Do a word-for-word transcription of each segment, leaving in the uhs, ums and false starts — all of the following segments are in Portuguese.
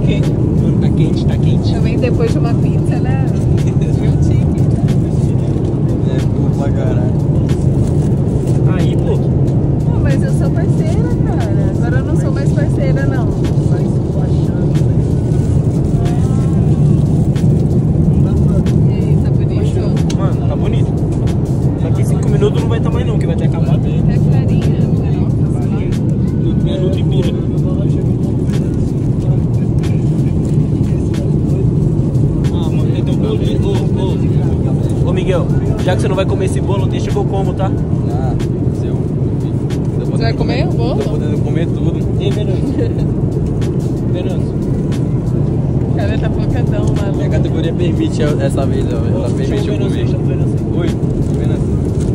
quente. Tá quente, tá quente. Também depois de uma pizza, né? Viu, tique? É, pô, pra caralho. Aí, pô. Pô, mas eu sou parceira, cara. Agora eu não sou mais parceira, não. Mas tô achando. E aí, tá bonito? Mano, tá bonito. Daqui cinco minutos não vai estar mais não, que vai ter acabado. É clarinha, não. Minuto e pira. Ah, mano, tem teu bolo. Ô, ô, ô, Miguel, já que você não vai comer esse bolo, deixa que eu como, tá? Ah, seu. Você vai comer o bolo? Tô podendo comer tudo. Ei, Venâncio. Venâncio. O cara tá focadão lá. Minha categoria permite essa vez, ó. Ela Ô, permite eu chama o comer. Venâncio, chama o Venâncio. Oi, Venâncio.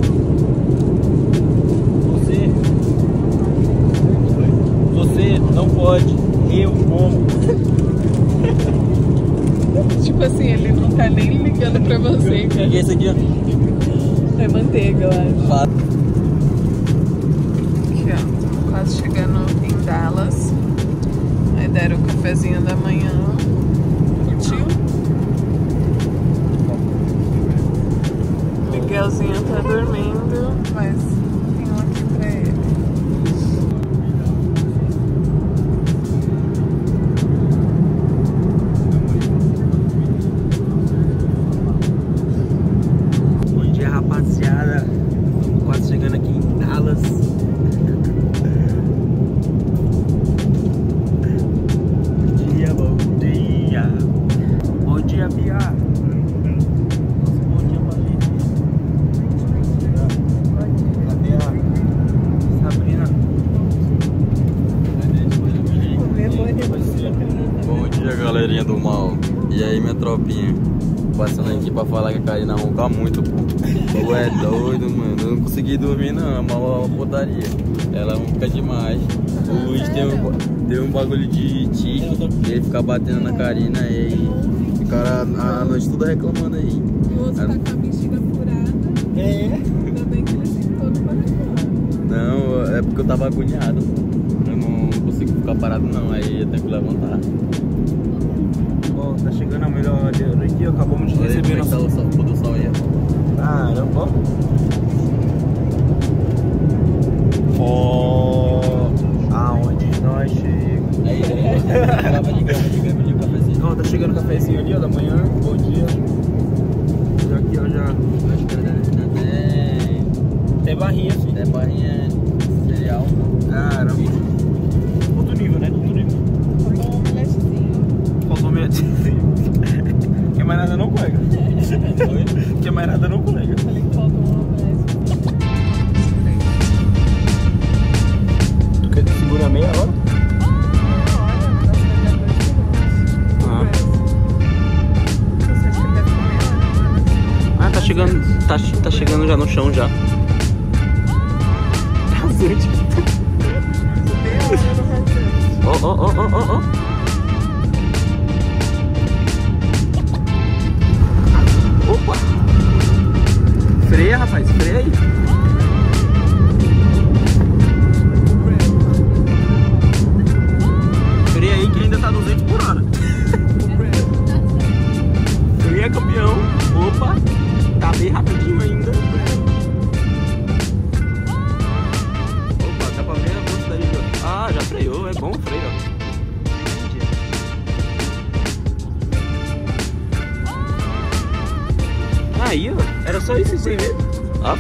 Você. Você não pode. Eu como. Tipo assim, ele não tá nem ligando pra você, O que é cara. esse aqui, ó? É manteiga, eu acho. Fato. Aqui, ó. Quase chegando em Dallas. Aí deram o cafezinho da manhã. Curtiu? Miguelzinho tá dormindo, mas tem um aqui pra ele. Bom dia, rapaziada. Quase chegando aqui em Dallas. Bom dia, bom dia. Bom dia, Bia. Bom dia, Malik. Cadê a Sabrina? Bom dia, galerinha do mal. E aí, minha tropinha? Passando aqui pra falar que a Karina ronca muito, pô. Tu é doido, mano. Eu não consegui dormir, não. É uma putaria. Ela ronca demais. O Luiz tem um, tem um bagulho de tique. Ele fica batendo na Karina e o cara a, a noite toda reclamando aí. E o outro tá com a bexiga furada. É. Ainda bem que ele sentou no balcão. Não, é porque eu tava agoniado. Eu não consigo ficar parado, não. Aí eu tenho que levantar. Ó, tá chegando a melhor hora do dia. Acabamos de receber nossa... o sol, pôr do sol aí. Caramba. Ó, aonde nós chegamos. Aí, aí, grava de grava de grava de um cafezinho. Ó, tá chegando o cafezinho ali, ó, da manhã. Bom dia. Já aqui, ó, já. Acho que tem. Tem barrinha, assim. Tem barrinha cereal. Caramba. Outro nível, né? Outro nível. Faltou um omeletezinho. Faltou meia. Quer mais nada não, colega? Quer mais nada não, colega? Falei que faltou um omelete. Tu quer segurar meia hora? Ah. Ah, tá chegando. Tá, tá chegando já no chão já. Rasante. Ó, ó, ó, ó, ó, ó. Opa! Freia, rapaz, freia aí. Freia aí que ainda tá duzentos por hora. Freia, campeão. Opa! Tá bem rapidinho ainda. Opa, dá pra ver a velocidade do... Ah, já freou, é bom o freio, ó. Aí, ó, era só isso sem ver. Ah.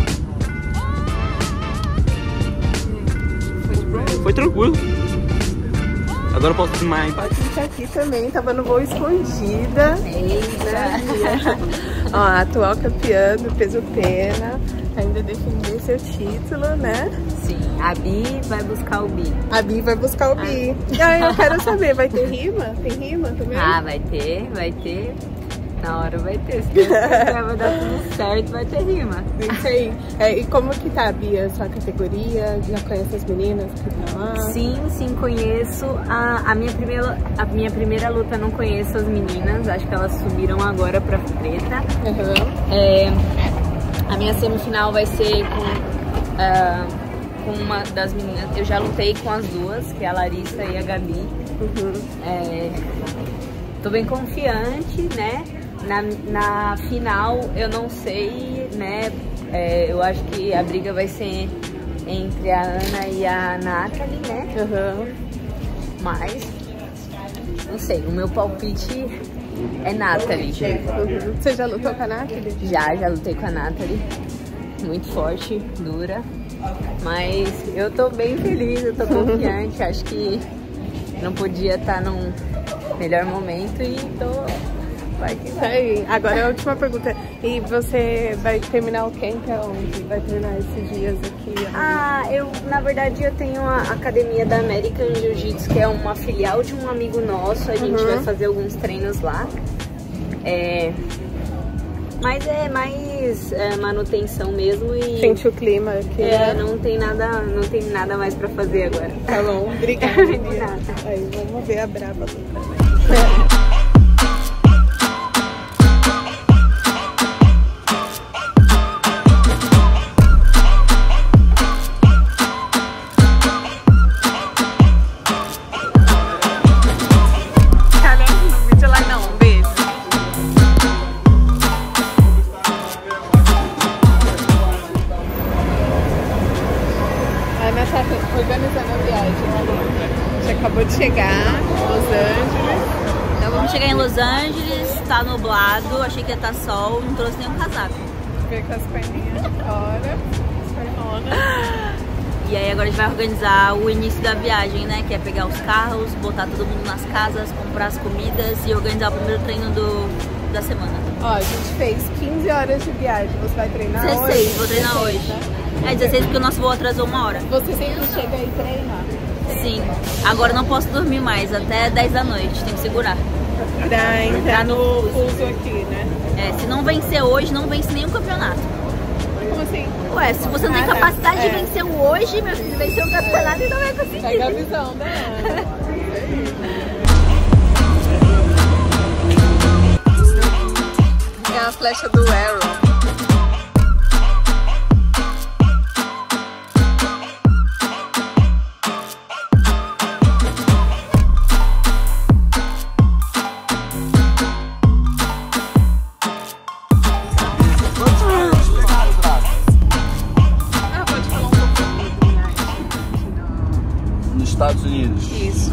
Foi tranquilo. Agora eu posso desmaiar em paz. A gente aqui também tava no voo escondida. Eita! Ó, a atual campeã do peso pena. Ainda defender seu título, né? Sim, a Bi vai buscar o Bi. A Bi vai buscar o Bi. E aí eu quero saber, vai ter rima? Tem rima também? Ah, vai ter, vai ter. Na hora vai ter. Se Deus quiser, vai dar tudo certo, vai ter rima. Isso aí. É, e como que tá, Bia, sua categoria? Já conhece as meninas que estão lá? Sim, sim, conheço. A, a, minha primeira, a minha primeira luta não conheço as meninas. Acho que elas subiram agora pra preta. Uhum. É, a minha semifinal vai ser com uh, com uma das meninas, eu já lutei com as duas, que é a Larissa e a Gabi. Uhum. É, tô bem confiante, né? Na, na final eu não sei, né? É, eu acho que a briga vai ser entre a Ana e a Nathalie, né? Uhum. Mas, não sei, o meu palpite é Nathalie. Uhum. Você já lutou com a Nathalie? Já, já lutei com a Nathalie. Muito forte, dura. Mas eu tô bem feliz, eu tô confiante. Acho que não podia estar num melhor momento e tô... Vai que vai. Aí, agora a última pergunta. E você vai terminar o camp aonde? Vai treinar esses dias aqui? Aonde? Ah, eu, na verdade, eu tenho a academia da American Jiu-Jitsu, que é uma filial de um amigo nosso. A gente Uhum. vai fazer alguns treinos lá. É... Mas é mais é, manutenção mesmo e... Sente o clima aqui, É, né? não tem nada, não tem nada mais pra fazer agora. Tá bom, obrigada. De nada. Aí, vamos ver a braba lutando. Organizando a viagem, a gente acabou de chegar em Los Angeles. Então vamos chegar em Los Angeles, tá nublado, achei que ia estar sol, não trouxe nenhum casaco. Ver com as perninhas fora, as pernonas. E aí agora a gente vai organizar o início da viagem, né? Que é pegar os carros, botar todo mundo nas casas, comprar as comidas e organizar o primeiro treino do, da semana. Ó, a gente fez quinze horas de viagem, você vai treinar hoje? dezesseis, vou treinar dezesseis, hoje. Né? É dezesseis porque o nosso voo atrasou uma hora. Você sempre chega aí e treina? Sim. Agora eu não posso dormir mais, até dez da noite, tem que segurar. Pra entrar no fuso aqui, né? É, se não vencer hoje, não vence nenhum campeonato. Como assim? Ué, se você não tem Ah, tá. capacidade É. de vencer o hoje, meu filho, vencer o campeonato e não vai conseguir. Pega a visão da Ana. É a flecha do Arrow. Ah, pode falar um pouquinho do Dream Nos Estados Unidos. Isso.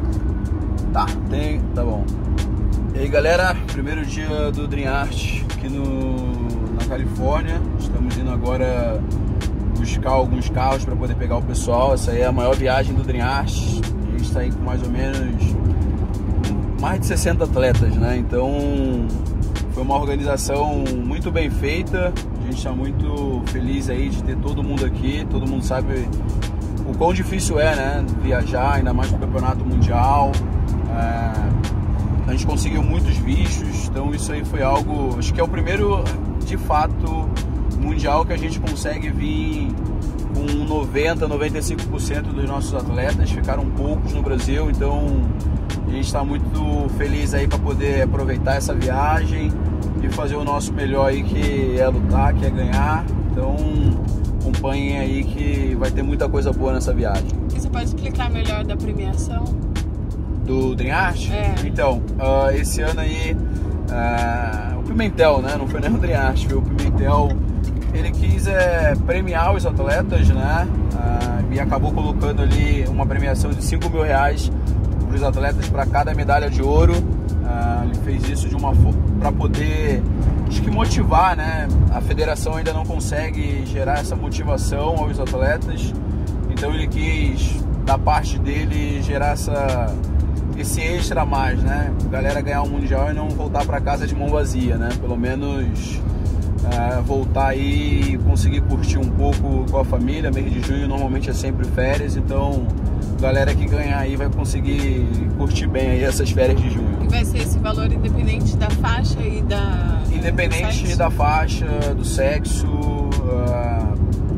Tá, tem. Tá bom. E aí, galera, primeiro dia do Dream Art aqui no, na Califórnia. Estamos indo agora buscar alguns carros para poder pegar o pessoal. Essa aí é a maior viagem do Dream Art. A gente está aí com mais ou menos mais de sessenta atletas, né? Então foi uma organização muito bem feita. A gente está muito feliz aí de ter todo mundo aqui. Todo mundo sabe o quão difícil é, né? Viajar, ainda mais para o campeonato mundial. É... A gente conseguiu muitos vistos, então isso aí foi algo, acho que é o primeiro, de fato, mundial que a gente consegue vir com noventa, noventa e cinco por cento dos nossos atletas, ficaram poucos no Brasil, então a gente está muito feliz aí para poder aproveitar essa viagem e fazer o nosso melhor aí, que é lutar, que é ganhar, então acompanhem aí que vai ter muita coisa boa nessa viagem. E você pode explicar melhor da premiação? Do Dream Art? É. Então, uh, esse ano aí, uh, o Pimentel, né? Não foi nem o Dream Art, foi o Pimentel. Ele quis é, premiar os atletas, né? Uh, e acabou colocando ali uma premiação de cinco mil reais para os atletas para cada medalha de ouro. Uh, ele fez isso de uma para poder, acho que motivar, né? A federação ainda não consegue gerar essa motivação aos atletas, então ele quis, da parte dele, gerar essa esse extra a mais, né? A galera ganhar o Mundial e não voltar para casa de mão vazia, né? Pelo menos uh, voltar aí e conseguir curtir um pouco com a família. Mês de junho normalmente é sempre férias, então a galera que ganhar aí vai conseguir curtir bem aí essas férias de junho. E vai ser esse valor independente da faixa e da... Independente da faixa, do sexo, uh,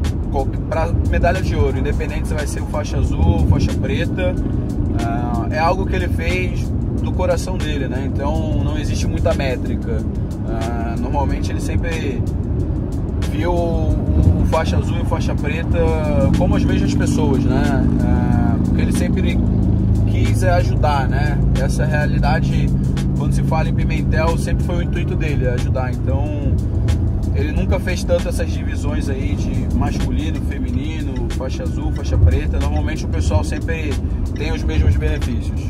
para medalha de ouro, independente se vai ser faixa azul, faixa preta. Uh, é algo que ele fez do coração dele, né? Então não existe muita métrica. Uh, normalmente ele sempre viu o, o faixa azul e faixa preta como as mesmas pessoas, né? É, porque ele sempre quis ajudar, né? Essa realidade, quando se fala em Pimentel, sempre foi o intuito dele, ajudar. Então, ele nunca fez tanto essas divisões aí de masculino, feminino, faixa azul, faixa preta. Normalmente o pessoal sempre tem os mesmos benefícios.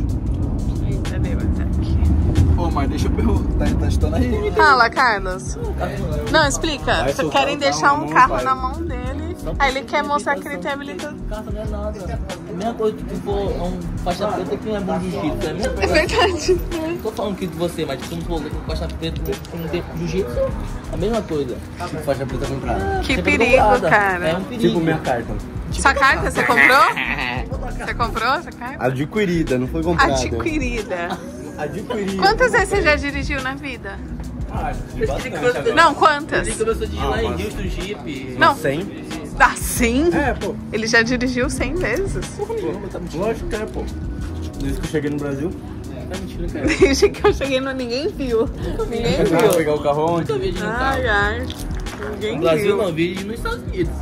Pô, mas deixa eu perguntar, tá testando aí. Fala, Carlos. Não, explica. Vai soltar Querem o deixar carro um na mão, carro pai. na mão dele. Aí ele quer mostrar que ele tem habilitação. Carta não é nada. É a mesma coisa que tu for um faixa preta que não é bom de jiu-jitsu. É a mesma É coisa. verdade. Não tô falando que de você, mas se tu for com faixa preta que não tem jiu-jitsu, é a mesma coisa. Tipo faixa preta comprada. Que Sempre perigo, dobrada. cara. É um perigo. Tipo minha carta. Sua carta, você comprou? Você comprou essa carta? Adquirida, não foi comprada. Adquirida. Adquirida. Quantas vezes você já dirigiu na vida? Ah, de bastante agora. Não, quantas? Ele começou a dirigir Ah, lá em mas- Houston Jeep. Não. cem? Ah, sim? É, pô. Ele já dirigiu cem vezes. Lógico que é, pô. Desde que eu cheguei no Brasil. Tá mentindo, cara. Desde que eu cheguei, no... ninguém viu. Ninguém Eu vou viu. pegar o carro onde? Nunca vi de no Ai, carro. ai. Ninguém No Brasil viu. não, vi nos Estados Unidos.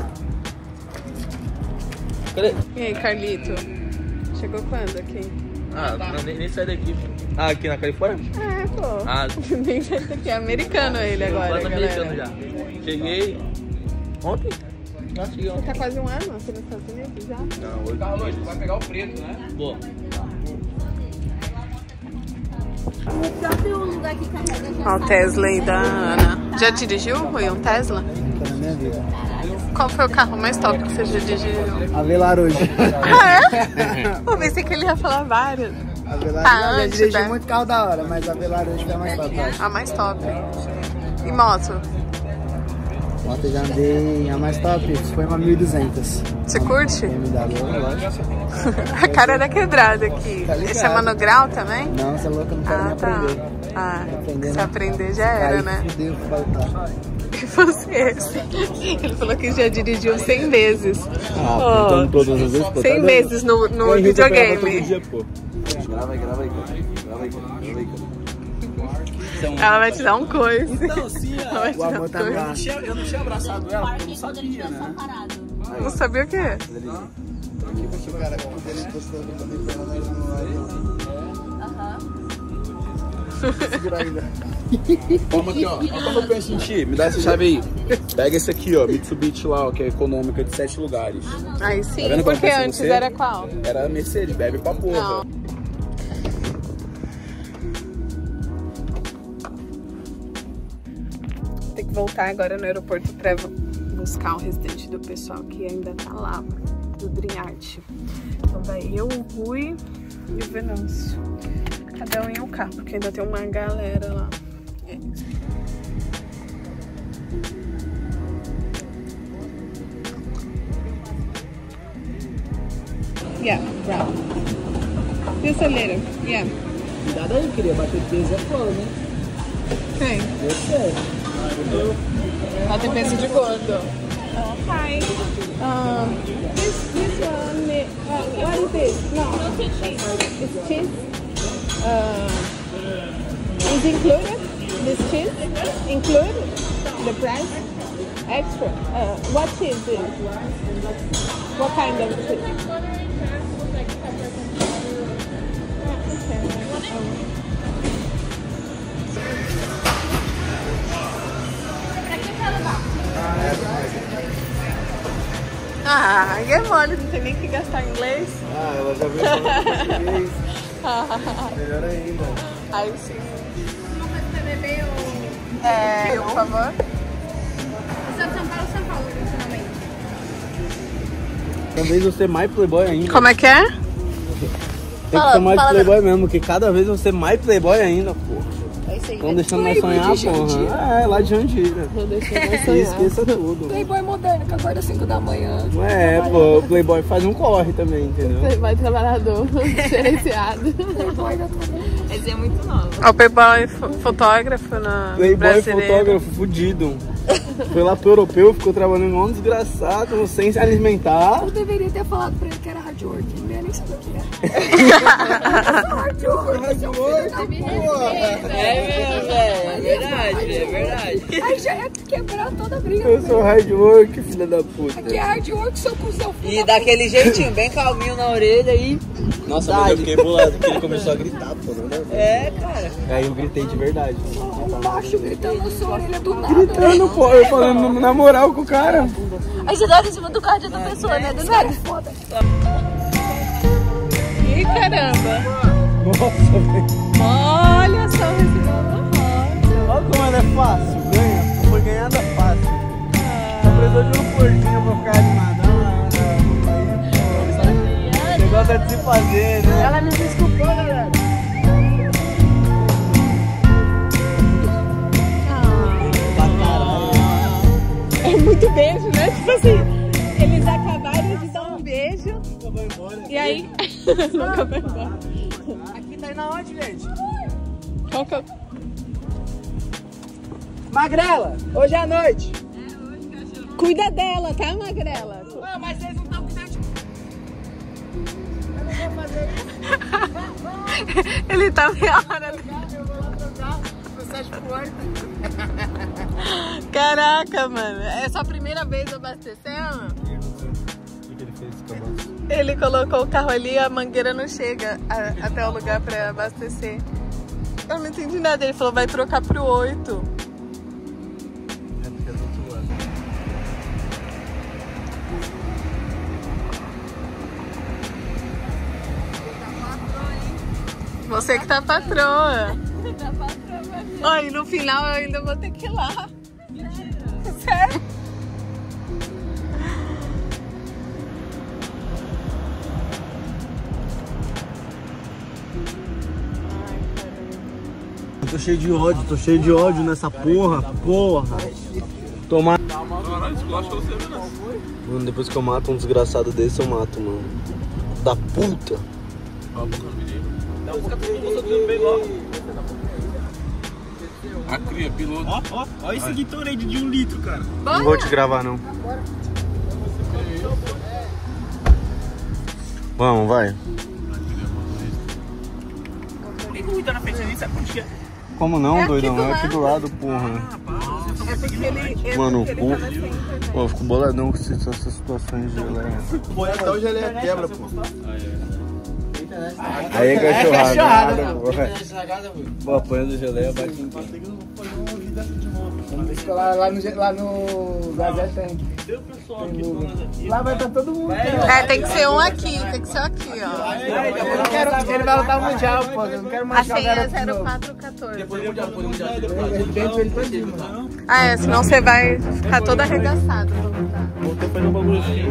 Cadê? E aí, Carlito? Chegou quando aqui? Ah, não, nem, nem sai daqui. Ah, aqui na Califórnia? É, pô. Ah, Nem sei se aqui é americano ele agora, quase galera. americano já. Cheguei ontem? Ah, cheguei ontem. Tá quase um ano aqui nos Estados Unidos já? Não, oito Carlos, meses. tu vai pegar o preto, né? Boa. O próprio lugar que carrega já Ó, o sabe. Tesla aí da Ana. Já dirigiu, Rui, um Tesla? Nunca na minha vida. Qual foi o carro mais top que você já dirigiu? A Velar hoje. Ah, é? Pô, pensei que ele ia falar vários. A Velar Tá, já antes, dirigi né? muito carro da hora, mas a Velar hoje foi a mais top. eu acho. A mais top. E moto? Moto eu já andei a mais top, foi uma mil e duzentos. Você curte? B M W, lógico. A cara da quedrada aqui. Tá ligado. Esse é Mano Grau também? Não, você é louco, eu não quero Ah, nem tá. aprender. Ah, Aprender, se né? aprender já era, Aí né? fudeu, faltar. E você? Ele falou que já dirigiu cem vezes. Ah, Ó, contando todas as vezes, pô. cem tá vezes no, no doido? Corre, eu pegava todo videogame. dia, pô. Grava aí, grava aí, cara. Grava aí, cara. Grava aí, cara. Ela vai te dar um coice. Então, sim, Ela vai te O dar um amor tá coice. no ar. eu não tinha abraçado ela, porque eu não sabia, né? Não sabia o quê? O cara quando ele postou no comentário, segura ainda. Vamos aqui, ó. Olha como eu penso em ti. Me dá essa chave aí. Pega esse aqui, ó. Mitsubishi lá, ó, que é econômica de sete lugares. Aí Tá sim, vendo como porque pensa em antes você? era qual? Era a Mercedes, bebe pra porra. Não. Tem que voltar agora no aeroporto pra buscar o restante do pessoal que ainda tá lá, do Dream Art. Então vai eu, o Rui e o Venâncio. Cada um em um carro, porque ainda tem uma galera lá. É. Yeah, brown. Just a little, yeah. Cuidado aí, queria bater peso é foda, né? Quem? Você. Ela tem peso de gordo. Oh, hi. Um, this, this one, uh, what is this? No. It's cheese. Uh, is included? This cheese? Include the price? Extra. Uh, what cheese is? What kind of cheese? Ah, aí é mole, não tem nem que gastar em inglês. Ah, ela já veio falando português. Melhor ainda. Aí sim. É, por favor. Talvez você mais playboy ainda. Como é que é? Tem que ser mais playboy mesmo, porque cada vez você mais playboy ainda, pô. Estão deixando nós sonhar, porra. É, lá de Jandira. E esqueça tudo. Playboy moderno, que acorda às cinco da manhã. É, pô, o playboy faz um corre também, entendeu? Playboy trabalhador, diferenciado. Playboy da tua Esse é muito novo. O Playboy fo- fotógrafo na Playboy brasileiro. fotógrafo fudido. Foi lá pro europeu, ficou trabalhando igual um desgraçado, sem se alimentar. Eu deveria ter falado pra ele que era hard work. Não ia nem nem sei o que é. Hard work, porra. É mesmo, velho. É verdade, é verdade. Aí já é quebrar toda a briga. Eu sou hard work, filha da puta. Aqui é hard work, seu cuzão. E daquele jeitinho, bem calminho na orelha aí. Nossa, mas eu fiquei bolado porque ele começou a gritar, pô. Né? É, cara. Aí eu gritei de verdade. Um macho gritando na sua orelha do nada. Gritando, pô, eu falando na moral com o cara. Aí você dá em cima do carro de outra pessoa, né? Do nada. Foda. Ih, caramba. Nossa, velho. Olha só esse bolo. Olha como ela é fácil, ganha. Foi ganhada fácil. Só precisou de um fortinho pra ficar animadão. O negócio é de se fazer, né? Ela me desculpou, galera. É muito beijo, né? Tipo assim, eles acabaram de dar um beijo. E aí? Nunca vai embora. Aqui tá indo aonde, gente? Qual que é? Magrela, hoje é à noite. Cuida dela, tá, Magrela? Não, mas vocês não estão cuidando de... Eu não vou fazer isso. Ele tá meia hora. Eu vou lá trocar. Fecha a porta. Caraca, mano. É sua primeira vez abastecendo? O que ele fez com a moça? Ele colocou o carro ali e a mangueira não chega a, até o lugar pra abastecer. Eu não entendi nada. Ele falou, vai trocar pro oito. É porque é do outro lado. Você que tá patroa. Ó, e no final eu ainda vou ter que ir lá. Sério? Eu tô cheio de ódio, tô cheio de ódio nessa porra, porra. Tomar. Mano, depois que eu mato um desgraçado desse, eu mato, mano. Da puta. A cria, piloto. Ó, ó, ó esse Gatorade de um litro, cara. Não vou te gravar, não. Vamos, vai. Nem como tá na frente, nem sabe onde que é. Como não, É aqui doidão? do É aqui do lado. lado, porra. É porque ele, é Mano, porque o ele cu. tava sempre. Pô, eu fico boladão com essas essas situações de geleia. Pô, até o geleia quebra, pô. Aí é cachorrada, né? pô. Pô, apanhando do geleia, bate em tudo. Lá, lá no, lá no Gazé tem. Lá vai estar todo mundo. É, tem que ser um aqui, tem que ser aqui, ó. Eu não quero, ele vai lutar mundial, pô. Eu não quero A mais senha é zero quatro um quatro. Depois do mundial, depois do mundial. Ele dentro ele todinho, mano. Ah, é, senão você vai ficar todo arregaçado pra lutar. Voltei pra fazer um bagulho assim.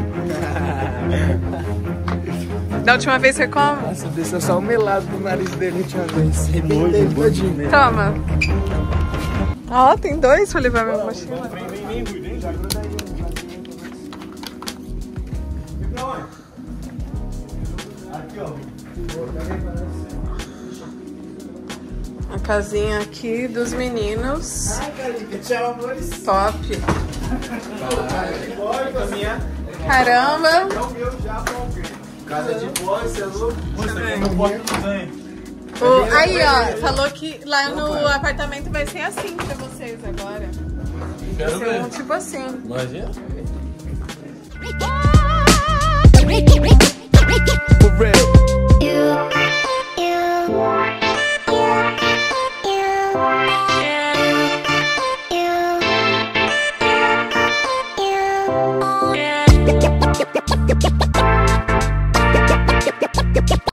Da última vez foi como? Nossa, desceu só o melado do nariz dele a última vez. Arrebentei ele todinho. Toma. Ó, tem dois pra levar minha mochila. A casinha aqui dos meninos. Top. Caramba. Casa de boy, você é louco? O, aí, ó, falou que lá no apartamento vai ser assim pra vocês agora. Vai ser um tipo assim. Imagina. For real.